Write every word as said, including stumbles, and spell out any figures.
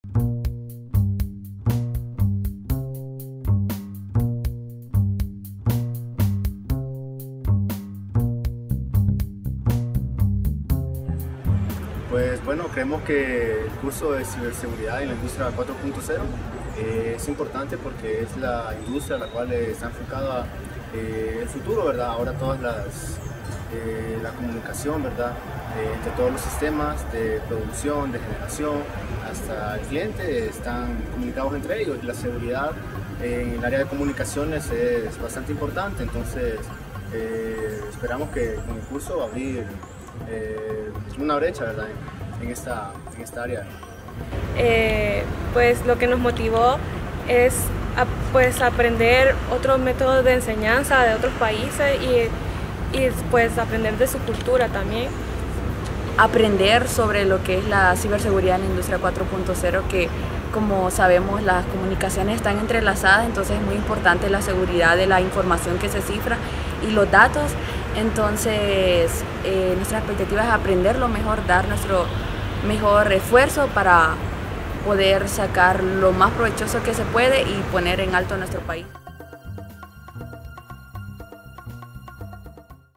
Pues bueno, creemos que el curso de ciberseguridad en la industria cuatro punto cero eh, es importante porque es la industria a la cual está enfocada eh, el futuro, ¿verdad? Ahora todas las, eh, la comunicación, ¿verdad? Eh, entre todos los sistemas de producción, de generación, hasta el cliente están comunicados entre ellos. La seguridad en el área de comunicaciones es bastante importante, entonces eh, esperamos que con el curso abrir Eh, una brecha, ¿verdad? En, en, esta, en esta área. Eh, pues lo que nos motivó es a, pues aprender otros métodos de enseñanza de otros países y, y pues aprender de su cultura también. Aprender sobre lo que es la ciberseguridad en la industria cuatro punto cero, que como sabemos las comunicaciones están entrelazadas, entonces es muy importante la seguridad de la información que se cifra y los datos. Entonces eh, nuestra expectativa es aprenderlo mejor, dar nuestro mejor esfuerzo para poder sacar lo más provechoso que se puede y poner en alto a nuestro país.